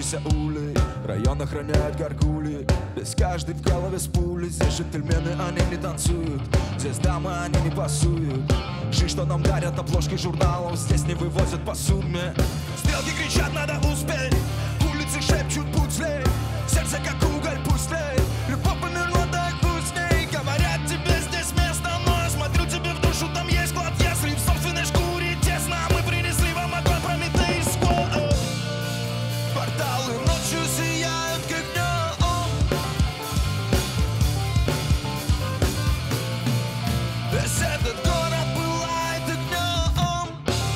Светящиеся улей, район охраняют горгули. Здесь каждый в голове с пулей. Здесь джентльмены, они не танцуют. Здесь дамы, они не пасуют. Жизнь, что нам дарят обложки журналов, здесь не вывозят по сумме. Стрелки кричат, надо успеть. Улицы шепчут, будь злей. Сердце как уголь, пусть тлеет. Любовь померла, дай пусть с ней. Говорят, тебе здесь место, но я смотрю тебе в душу, там есть клад. Если в собственной шкуре тесно, мы принесли вам огонь прометейского. Порталы ночью сияют, как днем. Весь этот город пылает огнем.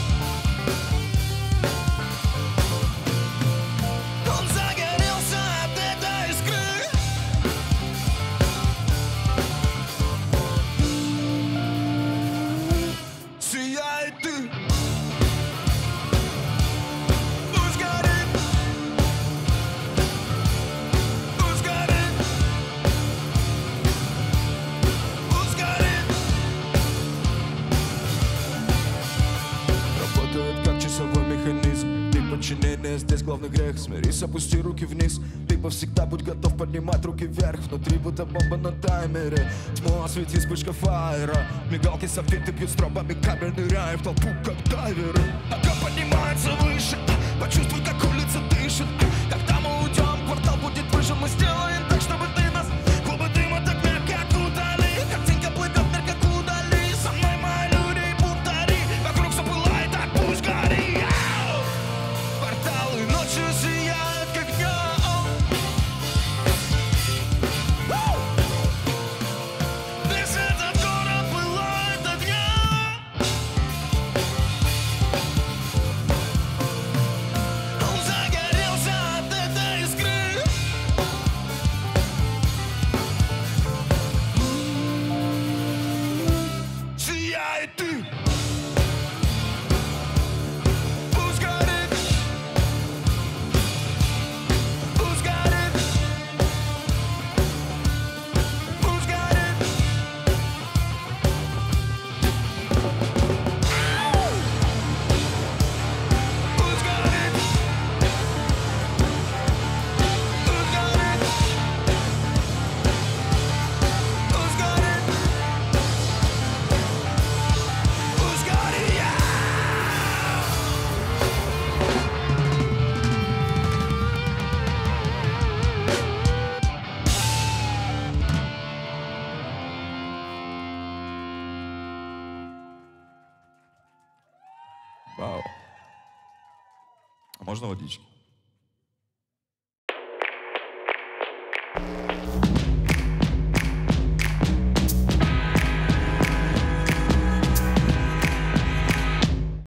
Он загорелся от этой искры. Сияй ты. Пусть горит. Пусть горит. Пусть горит. Работает как часовой механизм. Ты подчинение, здесь главный грех. Смирись, опусти руки вниз. Либо всегда будь готов поднимать руки вверх. Внутри будто бомба на таймере. Тьму освети вспышка фаера. Мигалки софиты бьют стробами кабель, ныряя в толпу, как дайверы. Огонь поднимается выше. Почувствуй, как улица дышит. Когда мы уйдем, квартал будет выше. Мы сделаем так, чтобы ты нас клубы дыма так мягко окутали. Картинка плывет вверх, как удали. Со мной мои люди, повтори. Вокруг все пылает, так пусть горит. Порталы ночью сияют, как днем. Весь этот город пылает огнем. Он загорелся от этой искры. Сияй ты. Пусть горит. Пусть горит. Пусть горит. Пусть горит. Пусть горит. Пусть горит. Пусть горит. Вау. А можно водички?